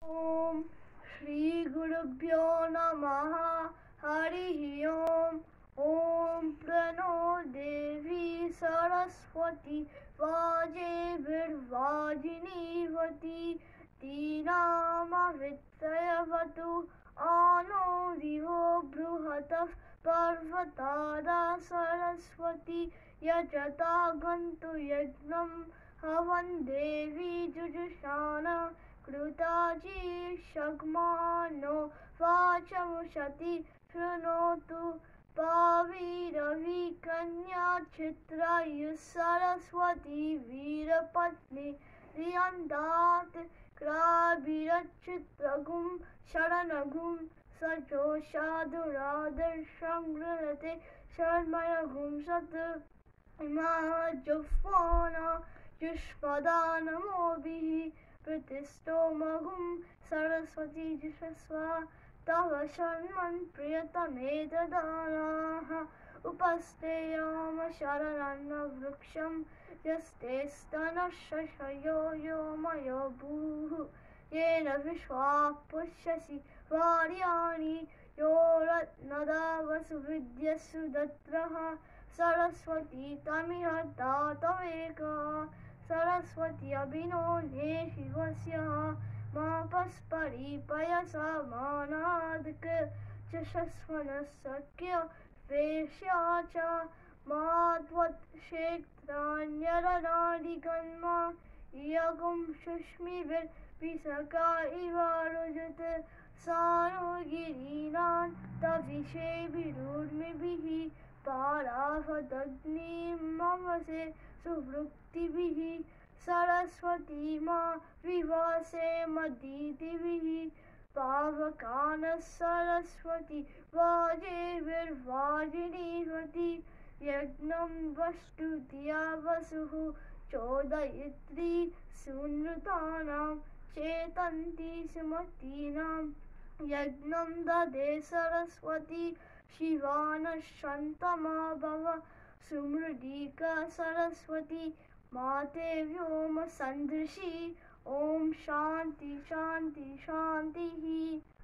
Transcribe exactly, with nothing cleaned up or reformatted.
Om Shri Gurubhyo Namaha Harihi Om Om Prano Devi Saraswati Vaje Virvajini Vati Dinama Vittayavatu Ano Divo Bruhatav Parvatada Saraswati Yajata Gantu Yagnam Havan Devi Jujushana Krutaji Shagmano Vachamushati Shrunotu Pavi Ravi Kanya Chitra Saraswati Virapatni Riyandat Krabira Chitragum Sharanagum Sajo Shaduradar Shangrate Sharmayagum Sat Mahajufana Yushpadana Mobihi Pratistomagum Saraswati Jishaswa Tava Sharman Priyatame Dadanaha Upasteyama Sharanana Vruksham Yaste Stana Shashayo Yomayo Bhuhu Yena Vishwa Pushasi Varyani Yorat Nadavasu Vidyasu Datraha Saraswati Tamiha Tataveka Saraswati Abhino Ne Shivasya Mapaspari Payasa Manadka Chashaswana Sakya Veshyacha Madvat Shektranyaranadi Ganma Yagum Shushmi Visaka Ivarujata Sano Girinan Tavishe Virudmi Bihi Parahadagni Mamase Suvrukti Bihi Saraswati Ma Vivase Maditi Bihi Pavakana Saraswati Vaje Virvajini Vati Yagnam Vastutiya Vasuhu Chodayitri Sunrutanam Chetanti Sumatinam Yagnam Dade Saraswati Shivana Shantama Bhava Sumradika Saraswati Mate Vyoma Sandrishi Om Shanti Shanti Shanti